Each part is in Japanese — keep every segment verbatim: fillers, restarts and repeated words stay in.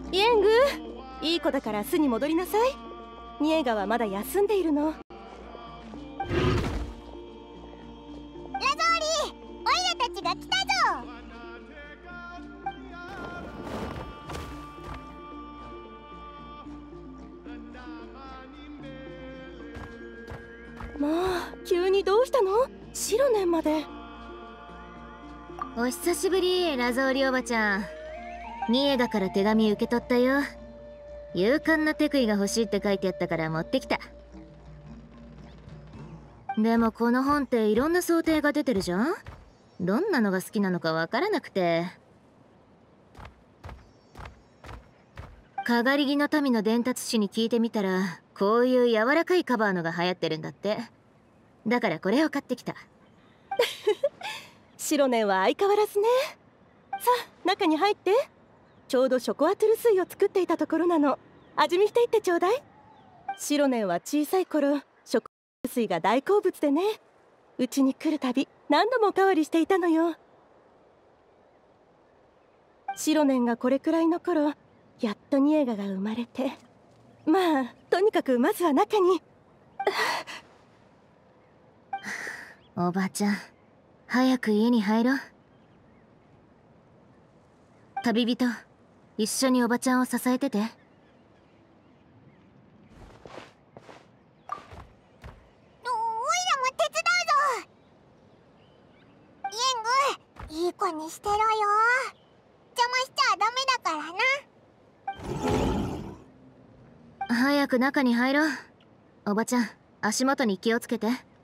イエング、いい子だから巣に戻りなさい。ニエガはまだ休んでいるの。ラゾーリ、オイラたちが来たぞ。 まあ、急にどうしたの？シロネンまで。 お久しぶり、ラゾーリおばちゃん。ニエガから手紙受け取ったよ。勇敢なテクイが欲しいって書いてあったから持ってきた。でもこの本っていろんな想定が出てるじゃん。どんなのが好きなのかわからなくて。かがり木の民の伝達師に聞いてみたら、こういう柔らかいカバーのが流行ってるんだって。だからこれを買ってきた。 シロネンは相変わらずね。さあ、中に入って。ちょうどショコアトゥル水を作っていたところなの。味見していってちょうだい。シロネンは小さい頃、ショコアトゥル水が大好物でね。うちに来るたび何度もおかわりしていたのよ。シロネンがこれくらいの頃、やっとニエガが生まれて。まあ、とにかくまずは中に。 おばちゃん、早く家に入ろう。旅人、一緒におばちゃんを支えてて。 おいらも手伝うぞ。イエング、いい子にしてろよ。邪魔しちゃダメだからな。 早く中に入ろう。おばちゃん、足元に気をつけて。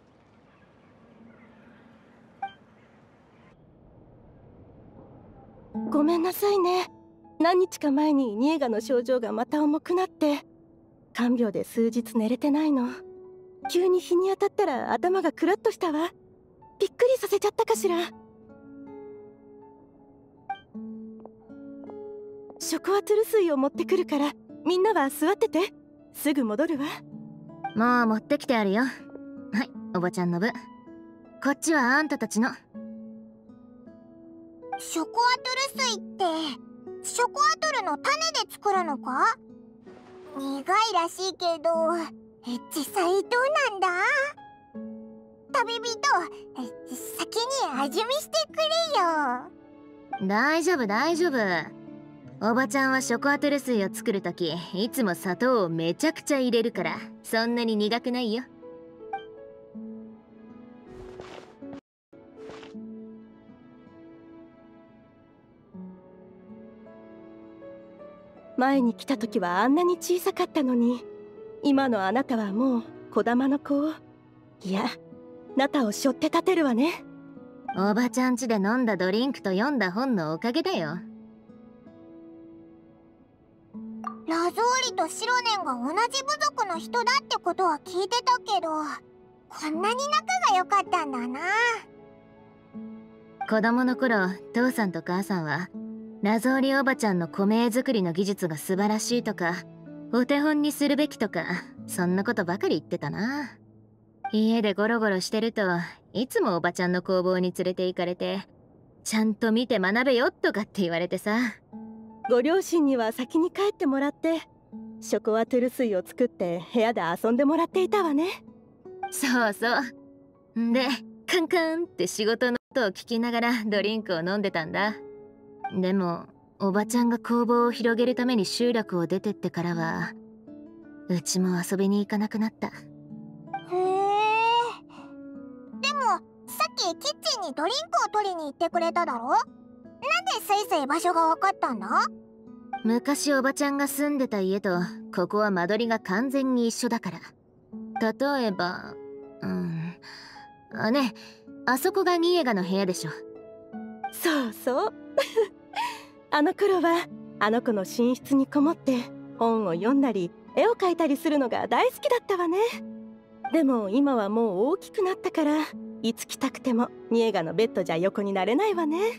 ごめんなさいね。何日か前にニエガの症状がまた重くなって、看病で数日寝れてないの。急に日に当たったら頭がクラッとしたわ。びっくりさせちゃったかしら。ショコアトゥル水を持ってくるから、みんなは座ってて。すぐ戻るわ。 もう持ってきてあるよ。はい、おばちゃんの分。こっちはあんたたちの。 ショコアトゥル水ってショコアトゥルの種で作るのか？苦いらしいけど実際どうなんだ？旅人、先に味見してくれよ。 大丈夫大丈夫。おばちゃんはショコアトゥル水を作るときいつも砂糖をめちゃくちゃ入れるからそんなに苦くないよ。 前に来た時はあんなに小さかったのに、今のあなたはもう小玉の子を、いや、ナタを背負って立てるわね。 おばちゃん家で飲んだドリンクと読んだ本のおかげだよ。 ラゾーリとシロネンが同じ部族の人だってことは聞いてたけど、こんなに仲が良かったんだな。 子供の頃、父さんと母さんはラゾーリおばちゃんの米作りの技術が素晴らしいとか、お手本にするべきとか、そんなことばかり言ってたな。家でゴロゴロしてるといつもおばちゃんの工房に連れて行かれて、ちゃんと見て学べよとかって言われてさ。 ご両親には先に帰ってもらって、ショコアトゥル水を作って部屋で遊んでもらっていたわね。 そうそう。んでカンカンって仕事の音を聞きながらドリンクを飲んでたんだ。でもおばちゃんが工房を広げるために集落を出てってからは、うちも遊びに行かなくなった。 へえ。でもさっきキッチンにドリンクを取りに行ってくれただろ？なんでスイスイ場所が分かったんだ？ 昔おばちゃんが住んでた家とここは間取りが完全に一緒だから。例えば、うんあね、あそこがニエガの部屋でしょ。 そうそう。あの頃はあの子の寝室にこもって本を読んだり絵を描いたりするのが大好きだったわね。でも今はもう大きくなったから、いつ来たくてもニエガのベッドじゃ横になれないわね。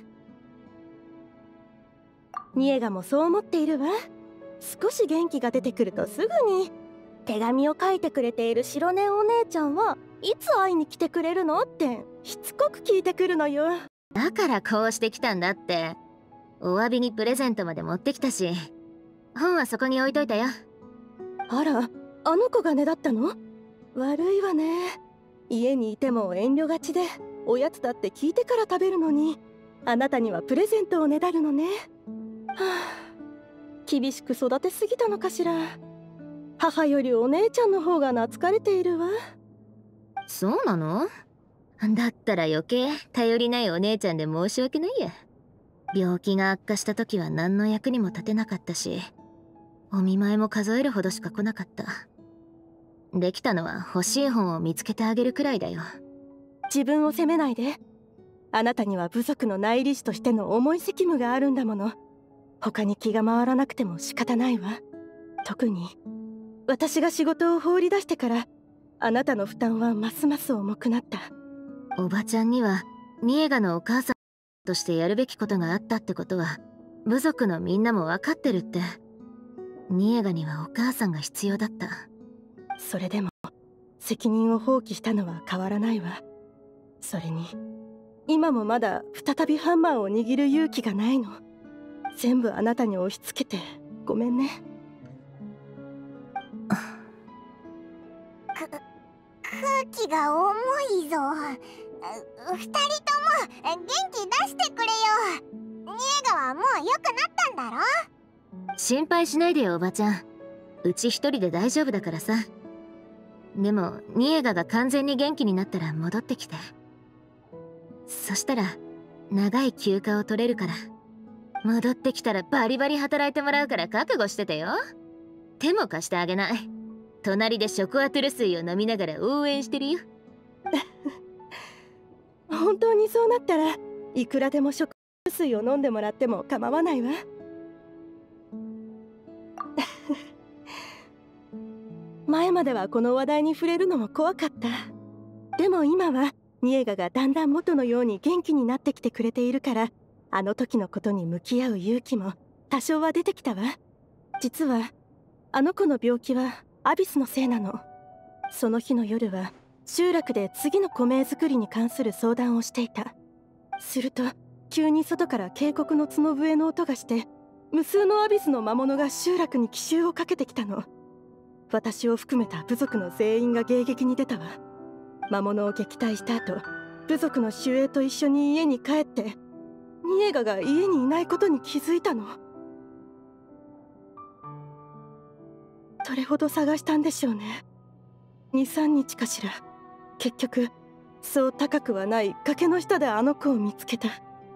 ニエガもそう思っているわ。少し元気が出てくるとすぐに手紙を書いてくれている白根お姉ちゃんはいつ会いに来てくれるのってしつこく聞いてくるのよ。 だからこうしてきたんだって。お詫びにプレゼントまで持ってきたし、 本はそこに置いといたよ。 あら、あの子がねだったの？悪いわね。家にいても遠慮がちで、おやつだって聞いてから食べるのに、あなたにはプレゼントをねだるのね。はあ、厳しく育てすぎたのかしら。母よりお姉ちゃんの方が懐かれているわ。 そうなの？だったら余計頼りないお姉ちゃんで申し訳ないや。病気が悪化した時は何の役にも立てなかったし、お見舞いも数えるほどしか来なかった。できたのは欲しい本を見つけてあげるくらいだよ。 自分を責めないで。あなたには部族の内理士としての重い責務があるんだもの。他に気が回らなくても仕方ないわ。特に私が仕事を放り出してから、あなたの負担はますます重くなった。 おばちゃんにはニエガのお母さんとしてやるべきことがあったってことは部族のみんなも分かってるって。ニエガにはお母さんが必要だった。 それでも責任を放棄したのは変わらないわ。それに今もまだ再びハンマーを握る勇気がないの。全部あなたに押し付けてごめんね。 く空気が重いぞ。二人とも元気出してくれよ。ニエガはもう良くなったんだろ？ 心配しないでよおばちゃん。うち一人で大丈夫だからさ。でもニエガが完全に元気になったら戻ってきて。そしたら長い休暇を取れるから。戻ってきたらバリバリ働いてもらうから覚悟しててよ。手も貸してあげない。隣でショコアトゥル水を飲みながら応援してるよ。 本当にそうなったらいくらでもショコアトゥル水を飲んでもらっても構わないわ。前まではこの話題に触れるのも怖かった。でも今はニエガがだんだん元のように元気になってきてくれているから、あの時のことに向き合う勇気も多少は出てきたわ。実はあの子の病気はアビスのせいなの。その日の夜は集落で次の米作りに関する相談をしていた。すると急に外から警告の角笛の音がして、無数のアビスの魔物が集落に奇襲をかけてきたの。私を含めた部族の全員が迎撃に出たわ。魔物を撃退した後、部族の守衛と一緒に家に帰って、ニエガが家にいないことに気づいたの。どれほど探したんでしょうね。に、さんにちかしら。結局そう高くはない崖の下であの子を見つけた。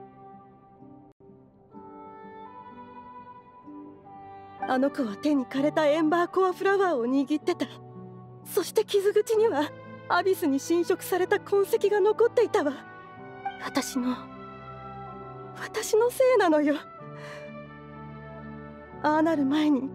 あの子は手に枯れたエンバーコアフラワーを握ってた。そして傷口にはアビスに侵食された痕跡が残っていたわ。私の私のせいなのよ。ああなる前に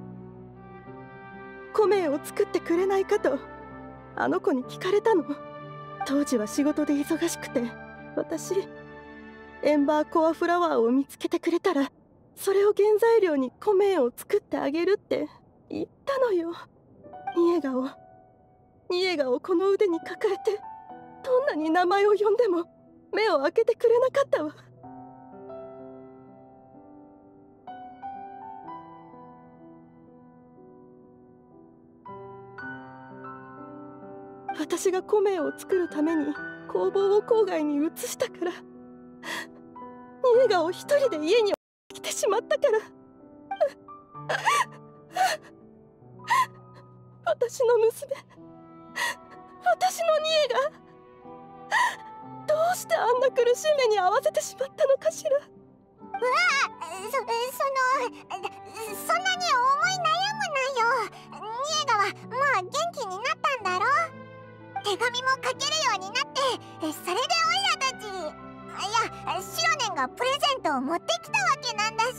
米を作ってくれないかとあの子に聞かれたの。当時は仕事で忙しくて、私エンバーコアフラワーを見つけてくれたらそれを原材料に米を作ってあげるって言ったのよ。ニエガをニエガをこの腕に抱えて、どんなに名前を呼んでも目を開けてくれなかったわ。私が米を作るために工房を郊外に移したから、ニエガを一人で家に来てしまったから。私の娘、私のニエガ、どうしてあんな苦しい目に遭わせてしまったのかしら。 うわあ、そ、その、そんなに思い悩むなよ。ニエガはもう元気になったんだろ。手紙も書けるようになって、それでオイラたち、いや、シロネンがプレゼントを持ってきたわけなんだし。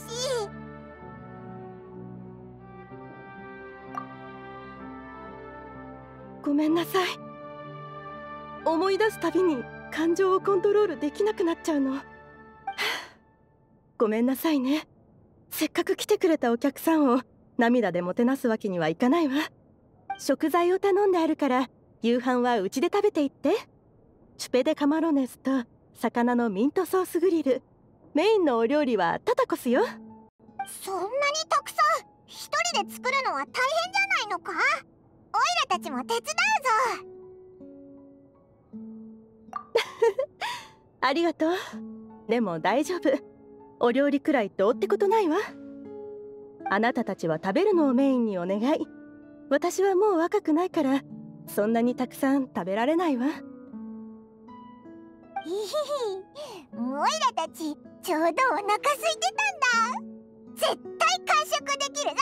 ごめんなさい。思い出すたびに感情をコントロールできなくなっちゃうの。はあ、ごめんなさいね。せっかく来てくれたお客さんを涙でもてなすわけにはいかないわ。食材を頼んであるから夕飯はうちで食べていって。チュペデカマロネスと魚のミントソースグリル。メインのお料理はタタコスよ。 そんなにたくさん一人で作るのは大変じゃないのか？オイラたちも手伝うぞ。 ありがとう。でも大丈夫。お料理くらいどうってことないわ。あなたたちは食べるのをメインにお願い。私はもう若くないからそんなにたくさん食べられないわ。 ひひひ、オイラたちちょうどお腹空いてたんだ。絶対完食できるぞ。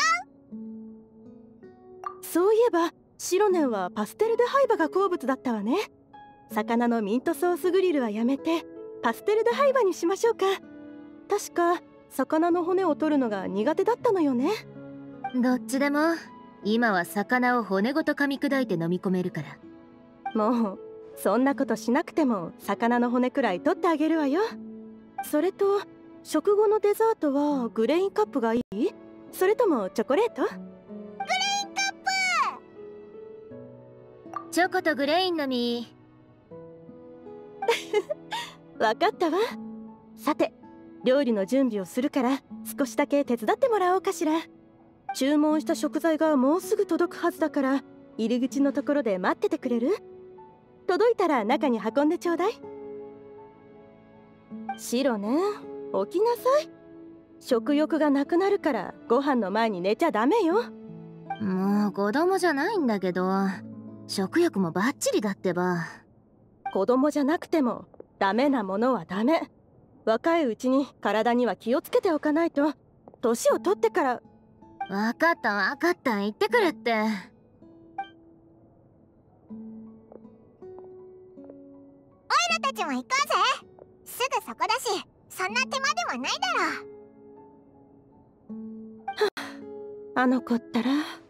そういえばシロネンはパステル・デ・ハイバが好物だったわね。魚のミントソースグリルはやめてパステル・デ・ハイバにしましょうか。確か魚の骨を取るのが苦手だったのよね。 どっちでも今は魚を骨ごと噛み砕いて飲み込めるから。 もうそんなことしなくても魚の骨くらい取ってあげるわよ。それと食後のデザートはグレインカップがいい？それともチョコレート？ グレインカップ。 チョコとグレインのみ。 わかったわ。さて料理の準備をするから少しだけ手伝ってもらおうかしら。注文した食材がもうすぐ届くはずだから入り口のところで待っててくれる？届いたら中に運んでちょうだい。シロね、起きなさい。食欲がなくなるからご飯の前に寝ちゃダメよ。 もう子供じゃないんだけど食欲もバッチリだってば。 子供じゃなくてもダメなものはダメ。若いうちに体には気をつけておかないと年を取ってから。 わかったわかった、行ってくるって。 オイラたちも行こうぜ。すぐそこだしそんな手間ではないだろう。 はあ、あの子ったら。